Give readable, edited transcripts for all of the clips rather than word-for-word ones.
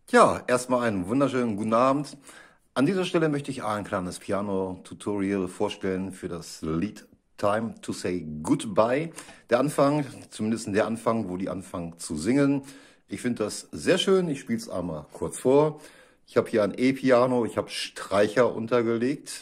Ja, erstmal einen wunderschönen guten Abend. An dieser Stelle möchte ich ein kleines Piano-Tutorial vorstellen für das Lied Time to Say Goodbye. Der Anfang, zumindest der Anfang, wo die anfangen zu singen. Ich finde das sehr schön. Ich spiele es einmal kurz vor. Ich habe hier ein E-Piano, ich habe Streicher untergelegt.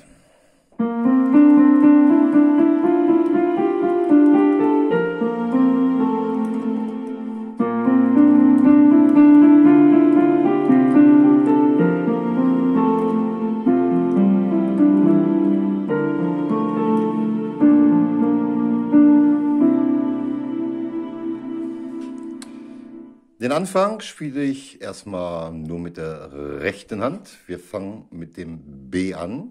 Den Anfang spiele ich erstmal nur mit der rechten Hand. Wir fangen mit dem B an.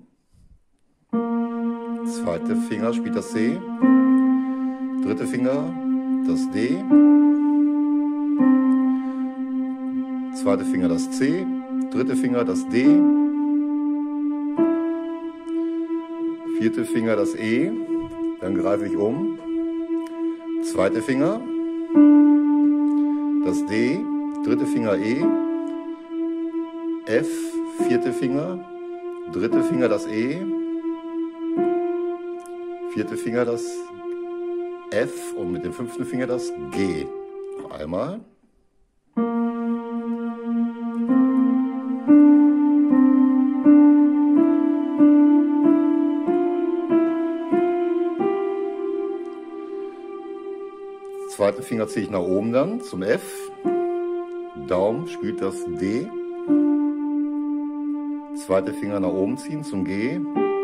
Zweiter Finger spielt das C. Dritter Finger das D. Zweiter Finger das C. Dritter Finger das D. Vierter Finger das E. Dann greife ich um. Zweiter Finger. Das D, dritte Finger E, F, vierte Finger, dritte Finger das E, vierte Finger das F und mit dem fünften Finger das G. Noch einmal. Zweiten Finger ziehe ich nach oben dann zum F. Daumen spielt das D. Zweiter Finger nach oben ziehen zum G.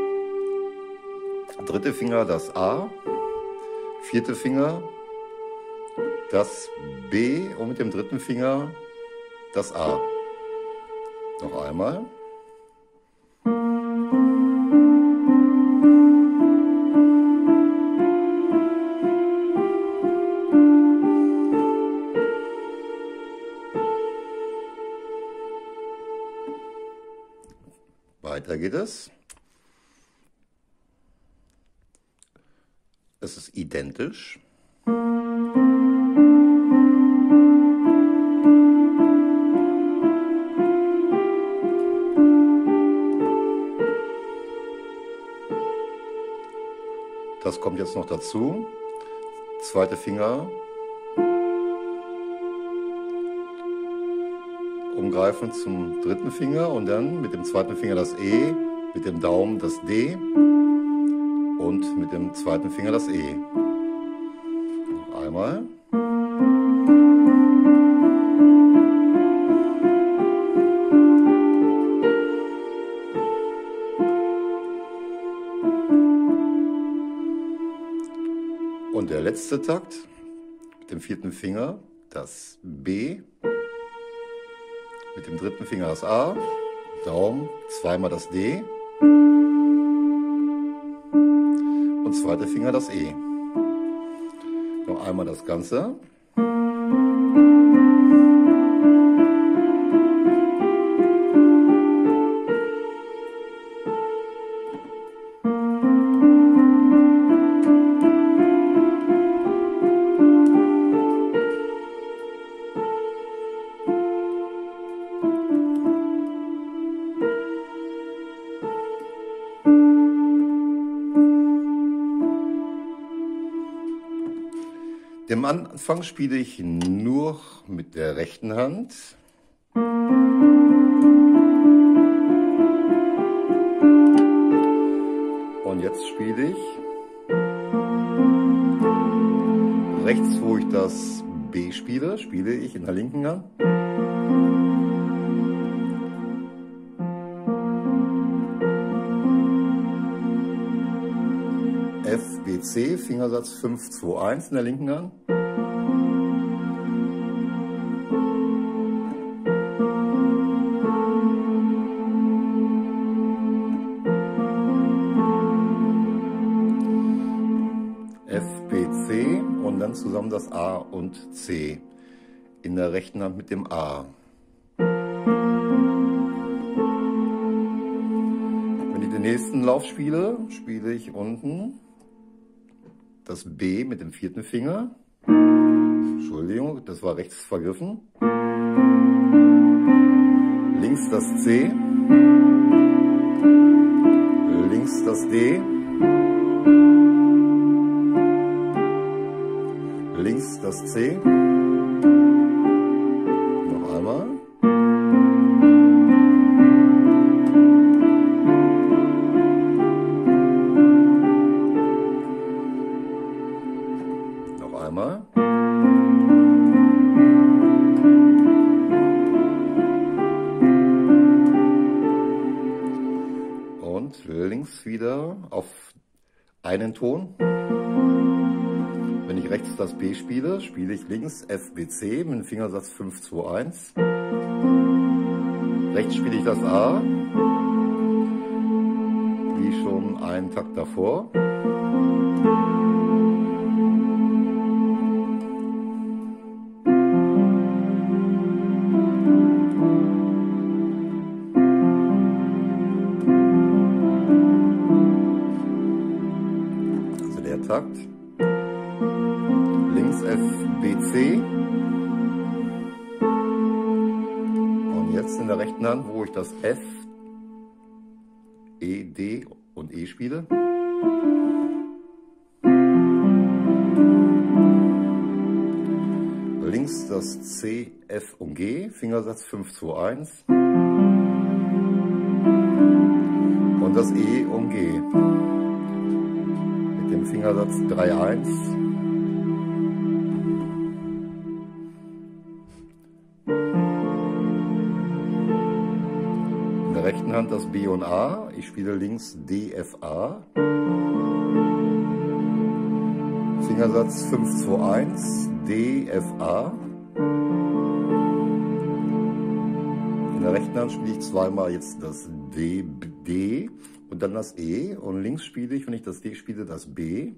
Dritter Finger das A. Vierter Finger das B und mit dem dritten Finger das A. Noch einmal. Weiter geht es. Es ist identisch. Das kommt jetzt noch dazu. Zweiter Finger. Umgreifen zum dritten Finger und dann mit dem zweiten Finger das E, mit dem Daumen das D und mit dem zweiten Finger das E. Noch einmal. Und der letzte Takt mit dem vierten Finger das B. Mit dem dritten Finger das A, Daumen, zweimal das D und zweiter Finger das E. Noch einmal das Ganze. Am Anfang spiele ich nur mit der rechten Hand. Und jetzt spiele ich rechts, wo ich das B spiele, spiele ich in der linken Hand. F, B, C, Fingersatz 5, 2, 1 in der linken Hand. F, B, C und dann zusammen das A und C in der rechten Hand mit dem A. Wenn ich den nächsten Lauf spiele, spiele ich unten das B mit dem vierten Finger. Entschuldigung, das war rechts vergriffen. das C, links das D, links das C, noch einmal, noch einmal, und links wieder auf einen Ton. Wenn ich rechts das B spiele, spiele ich links F, B, C mit dem Fingersatz 5, 2, 1. Rechts spiele ich das A, wie schon einen Takt davor. Also der Takt. Links F, B, C. Und jetzt in der rechten Hand, wo ich das F, E, D und E spiele. Links das C, F und G, Fingersatz 5, 2, 1. Und das E und G. Mit dem Fingersatz 3, 1. In der rechten Hand das B und A. Ich spiele links D, F, A. Fingersatz 5, 2, 1. D, F, A. In der rechten Hand spiele ich zweimal jetzt das D, D und dann das E. Und links spiele ich, wenn ich das D spiele, das B.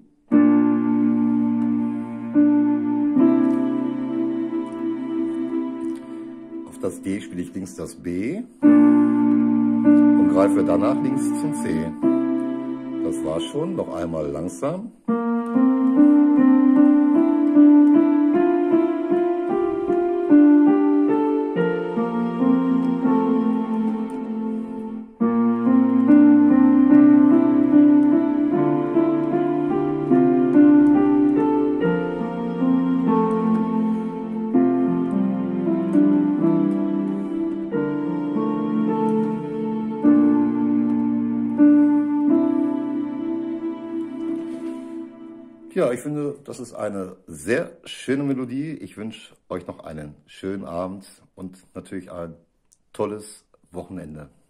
Auf das D spiele ich links das B. Und greife danach links zum C. Das war schon, noch einmal langsam. Ja, ich finde, das ist eine sehr schöne Melodie. Ich wünsche euch noch einen schönen Abend und natürlich ein tolles Wochenende.